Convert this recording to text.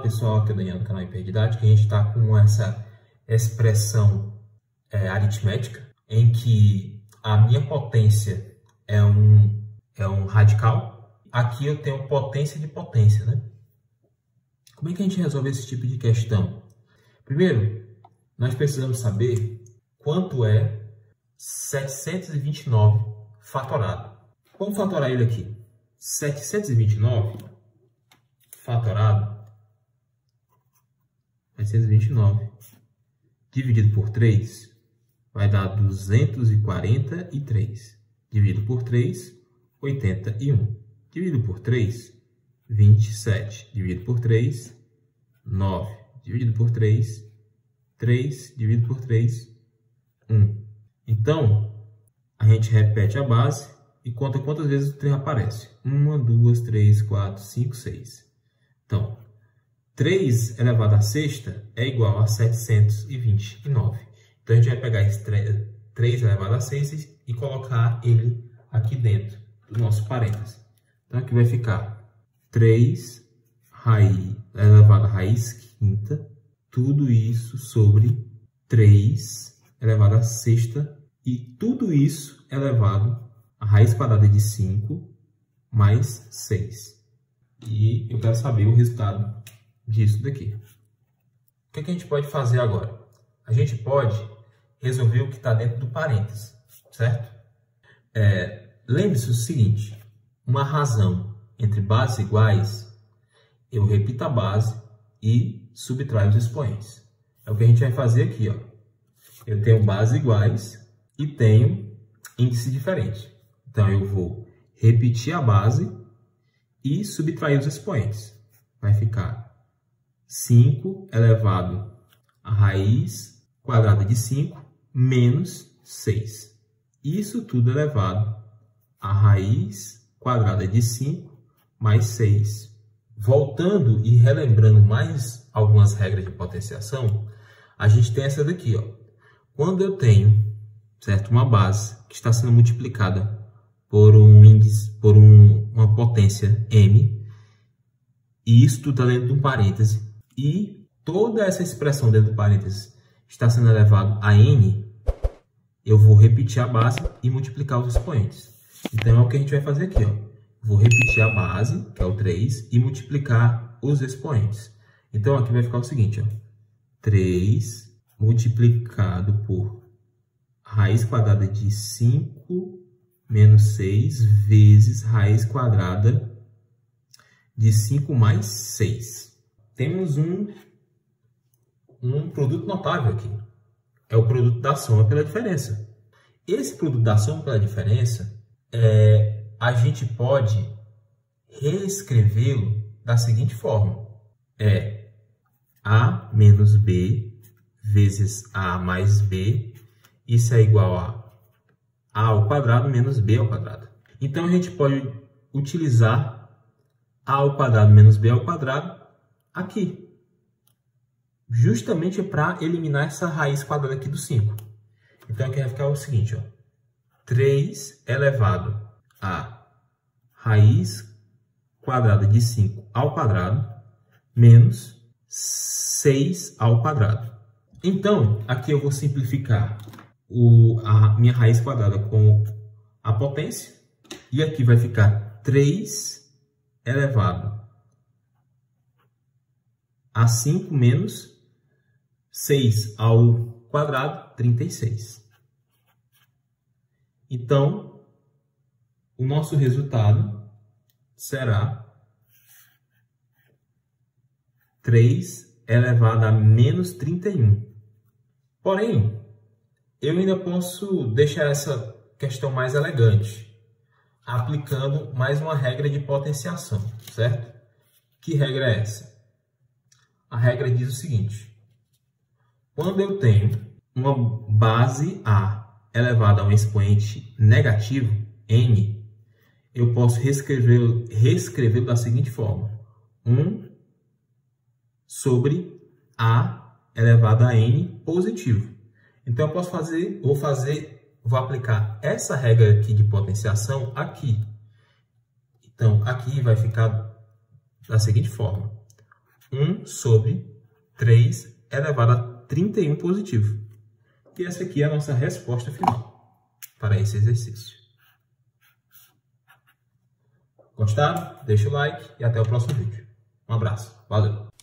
pessoal, aqui é o Daniel do canal Hiperdidática. A gente está com essa expressão aritmética em que a minha potência é um radical. Aqui eu tenho potência de potência, né? Como é que a gente resolve esse tipo de questão? Primeiro, nós precisamos saber quanto é 729 fatorado. Vamos fatorar ele aqui. 729 fatorado, 729 dividido por 3 vai dar 243. Dividido por 3, 81. Dividido por 3, 27. Dividido por 3, 9. Dividido por 3, 3. Dividido por 3, 1. Então, a gente repete a base e conta quantas vezes o 3 aparece. 1, 2, 3, 4, 5, 6. Então, 3 elevado à sexta é igual a 729. Então, a gente vai pegar esse 3 elevado a 6 e colocar ele aqui dentro do nosso parênteses. Então, aqui vai ficar 3 elevado à raiz quinta, tudo isso sobre 3 elevado à sexta e tudo isso elevado à raiz quadrada de 5 mais 6. E eu quero saber o resultado disso daqui. O que a gente pode fazer agora? A gente pode resolver o que está dentro do parênteses, certo? Lembre-se o seguinte, uma razão entre bases iguais, eu repito a base e subtraio os expoentes. É o que a gente vai fazer aqui, ó. Eu tenho bases iguais e tenho índice diferente. Então, eu vou repetir a base e subtrair os expoentes. Vai ficar 5 elevado à raiz quadrada de 5 menos 6. Isso tudo elevado à raiz quadrada de 5 mais 6. Voltando e relembrando mais algumas regras de potenciação, a gente tem essa daqui, ó. Quando eu tenho, certo, uma base que está sendo multiplicada por uma potência m, e isso tudo está dentro de um parêntese, e toda essa expressão dentro do parêntese está sendo elevado a n, eu vou repetir a base e multiplicar os expoentes. Então, é o que a gente vai fazer aqui, ó. Vou repetir a base, que é o 3, e multiplicar os expoentes. Então, aqui vai ficar o seguinte, ó. 3 multiplicado por raiz quadrada de 5 menos 6 vezes raiz quadrada de 5 mais 6. Temos um produto notável aqui. É o produto da soma pela diferença. Esse produto da soma pela diferença, a gente pode reescrevê-lo da seguinte forma. É A menos B vezes A mais B. Isso é igual a ao quadrado menos b ao quadrado. Então, a gente pode utilizar a ao quadrado menos b ao quadrado aqui, justamente para eliminar essa raiz quadrada aqui do 5. Então, aqui vai ficar o seguinte, ó. 3 elevado a raiz quadrada de 5 ao quadrado menos 6 ao quadrado. Então, aqui eu vou simplificar a minha raiz quadrada com a potência. E aqui vai ficar 3 elevado a 5 menos 6 ao quadrado, 36. Então, o nosso resultado será 3 elevado a menos 31. Porém, eu ainda posso deixar essa questão mais elegante, aplicando mais uma regra de potenciação, certo? Que regra é essa? A regra diz o seguinte: quando eu tenho uma base A elevada a um expoente negativo, n, eu posso reescrevê-lo da seguinte forma: 1 sobre A elevado a n positivo. Então, eu posso vou aplicar essa regra aqui de potenciação aqui. Então, aqui vai ficar da seguinte forma: 1 sobre 3 elevado a 31 positivo. E essa aqui é a nossa resposta final para esse exercício. Gostaram? Deixa o like e até o próximo vídeo. Um abraço. Valeu!